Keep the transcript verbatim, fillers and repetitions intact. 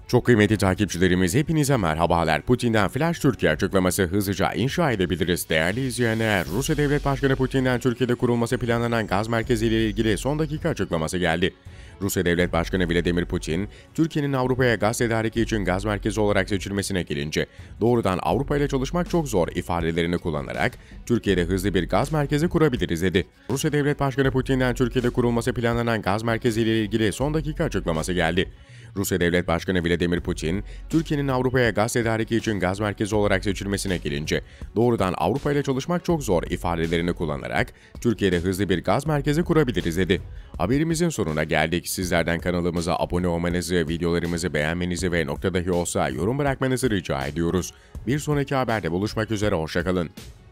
Çok kıymetli takipçilerimiz hepinize merhabalar. Putin'den Flash Türkiye açıklaması hızlıca inşa edebiliriz. Değerli izleyenler, Rusya Devlet Başkanı Putin'den Türkiye'de kurulması planlanan gaz merkezi ile ilgili son dakika açıklaması geldi. Rusya Devlet Başkanı Vladimir Putin, Türkiye'nin Avrupa'ya gaz tedariki için gaz merkezi olarak seçilmesine gelince, doğrudan Avrupa ile çalışmak çok zor ifadelerini kullanarak, Türkiye'de hızlı bir gaz merkezi kurabiliriz dedi. Rusya Devlet Başkanı Putin'den Türkiye'de kurulması planlanan gaz merkezi ile ilgili son dakika açıklaması geldi. Rusya Devlet Başkanı Vladimir Putin, Türkiye'nin Avrupa'ya gaz tedariki için gaz merkezi olarak seçilmesine gelince, doğrudan Avrupa ile çalışmak çok zor ifadelerini kullanarak, Türkiye'de hızlı bir gaz merkezi kurabiliriz dedi. Haberimizin sonuna geldik. Sizlerden kanalımıza abone olmanızı, videolarımızı beğenmenizi ve nokta dahi olsa yorum bırakmanızı rica ediyoruz. Bir sonraki haberde buluşmak üzere, hoşça kalın.